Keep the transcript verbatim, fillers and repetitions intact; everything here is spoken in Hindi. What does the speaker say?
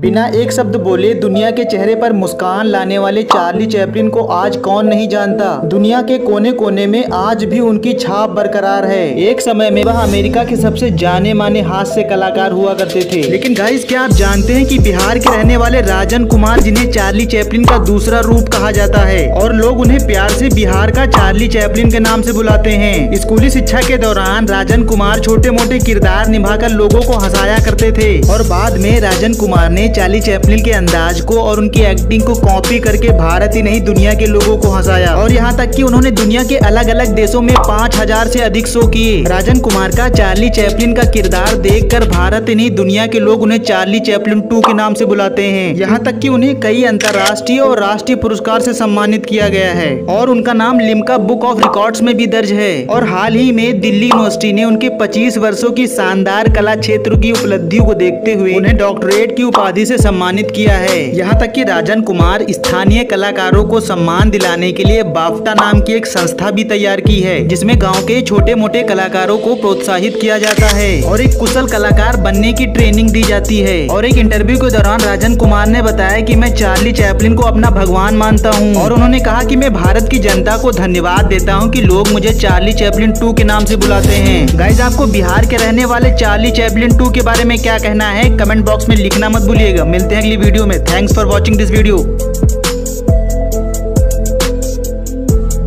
बिना एक शब्द बोले दुनिया के चेहरे पर मुस्कान लाने वाले चार्ली चैपलिन को आज कौन नहीं जानता। दुनिया के कोने कोने में आज भी उनकी छाप बरकरार है। एक समय में वह अमेरिका के सबसे जाने माने हास्य कलाकार हुआ करते थे। लेकिन गाइस, क्या आप जानते हैं कि बिहार के रहने वाले राजन कुमार, जिन्हें चार्ली चैपलिन का दूसरा रूप कहा जाता है और लोग उन्हें प्यार से बिहार का चार्ली चैपलिन के नाम से बुलाते हैं। स्कूली शिक्षा के दौरान राजन कुमार छोटे मोटे किरदार निभाकर लोगों को हंसाया करते थे और बाद में राजन कुमार ने चार्ली चैपलिन के अंदाज को और उनकी एक्टिंग को कॉपी करके भारत ही नहीं दुनिया के लोगों को हंसाया। और यहाँ तक कि उन्होंने दुनिया के अलग अलग देशों में पाँच हजार से अधिक शो किए। राजन कुमार का चार्ली चैपलिन का किरदार देखकर भारत ही नहीं दुनिया के लोग उन्हें चार्ली चैपलिन टू के नाम से बुलाते हैं। यहाँ तक कि उन्हें कई अंतर्राष्ट्रीय और राष्ट्रीय पुरस्कार से सम्मानित किया गया है और उनका नाम लिम्का बुक ऑफ रिकॉर्ड्स में भी दर्ज है। और हाल ही में दिल्ली यूनिवर्सिटी ने उनके पच्चीस वर्षों की शानदार कला क्षेत्र की उपलब्धियों को देखते हुए उन्हें डॉक्टरेट की उपाधि से सम्मानित किया है। यहाँ तक कि राजन कुमार स्थानीय कलाकारों को सम्मान दिलाने के लिए बाफ्टा नाम की एक संस्था भी तैयार की है, जिसमें गांव के छोटे मोटे कलाकारों को प्रोत्साहित किया जाता है और एक कुशल कलाकार बनने की ट्रेनिंग दी जाती है। और एक इंटरव्यू के दौरान राजन कुमार ने बताया कि मैं चार्ली चैपलिन को अपना भगवान मानता हूँ और उन्होंने कहा कि मैं भारत की जनता को धन्यवाद देता हूँ कि लोग मुझे चार्ली चैपलिन टू के नाम से बुलाते हैं। गाइस, आपको बिहार के रहने वाले चार्ली चैपलिन टू के बारे में क्या कहना है कमेंट बॉक्स में लिखना मत भूलिएगा। मिलते हैं अगली वीडियो में। Thanks for watching this video.